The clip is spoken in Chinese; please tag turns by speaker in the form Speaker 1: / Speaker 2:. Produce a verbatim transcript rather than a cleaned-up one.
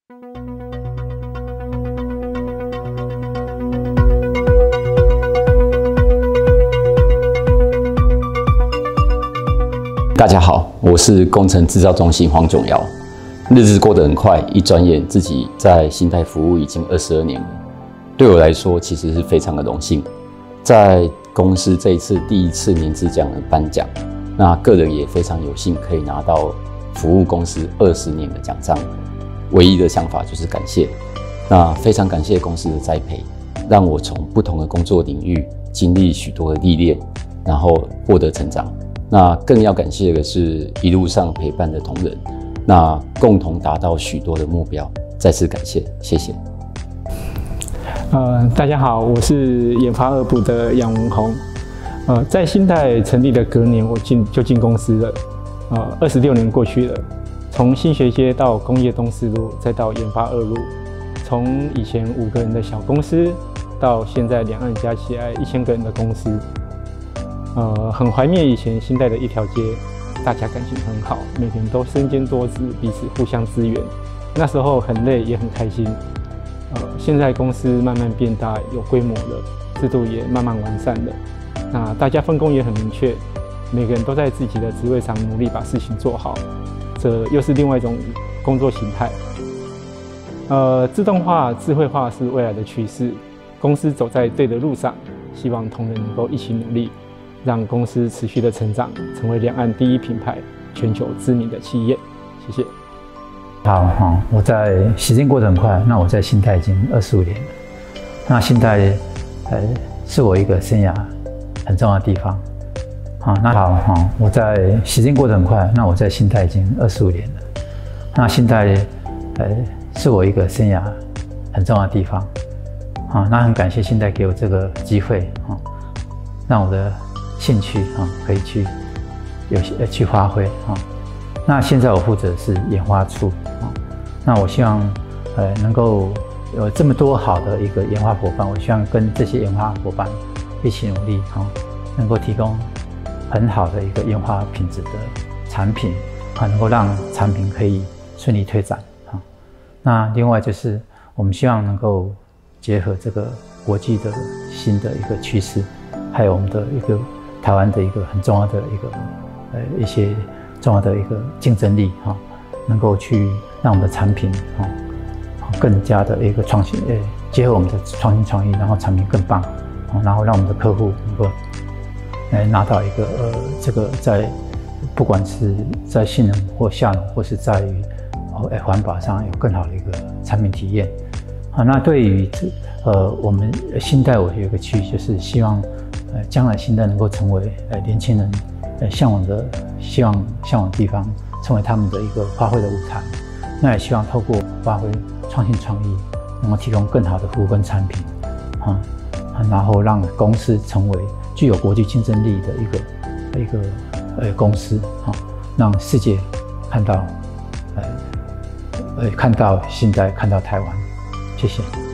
Speaker 1: 大家好，我是工程制造中心黄炯尧。日子过得很快，一转眼自己在新泰服务已经二十二年了。对我来说，其实是非常的荣幸，在公司这一次第一次年资奖的颁奖，那个人也非常有幸可以拿到服务公司二十年的奖章。唯一的想法就是感谢，那非常感谢公司的栽培，让我从不同的工作领域经历许多的历练，然后获得成长。那更要感谢的是一路上陪伴的同仁，那共同达到许多的目标。再次感谢，谢谢。
Speaker 2: 呃，大家好，我是研发二部的杨文宏。呃，在新泰成立的隔年，我进就进公司了。呃，二十六年过去了，从新学街到工业东四路，再到研发二路，从以前五个人的小公司，到现在两岸加起来一千个人的公司。呃，很怀念以前新泰的一条街，大家感情很好，每个人都身兼多职，彼此互相支援。那时候很累，也很开心。呃，现在公司慢慢变大，有规模了，制度也慢慢完善了。那大家分工也很明确，每个人都在自己的职位上努力把事情做好，这又是另外一种工作形态。呃，自动化、智慧化是未来的趋势，公司走在对的路上，希望同仁能够一起努力。让公司持续的成长，成为两岸第一品牌、全球知名的企业。谢谢。
Speaker 3: 好哈，我在时间过得很快，那我在新泰已经二十五年了。那新泰呃是我一个生涯很重要的地方。好，那好哈，我在时间过得很快，那我在新泰已经二十五年了。那新泰呃是我一个生涯很重要的地方。好，那很感谢新泰给我这个机会哈，让我的兴趣啊，可以去有呃去发挥啊。那现在我负责是研发处啊。那我希望呃能够有这么多好的一个研发伙伴，我希望跟这些研发伙伴一起努力啊，能够提供很好的一个研发品质的产品啊，能够让产品可以顺利推展啊。那另外就是我们希望能够结合这个国际的新的一个趋势，还有我们的一个台湾的一个很重要的一个呃一些重要的一个竞争力哈，能够去让我们的产品哈更加的一个创新，呃结合我们的创新创意，然后产品更棒，然后让我们的客户能够来拿到一个呃这个在不管是在性能或效能，或是在于呃环保上有更好的一个产品体验。好，那对于呃我们新泰，我有一个趋势，就是希望。呃，将来新泰能够成为呃年轻人呃向往的、希望向往的地方，成为他们的一个发挥的舞台。那也希望透过发挥创新创意，能够提供更好的服务跟产品，啊，然后让公司成为具有国际竞争力的一个一个呃公司，啊，让世界看到呃呃看到新泰，看到台湾。谢谢。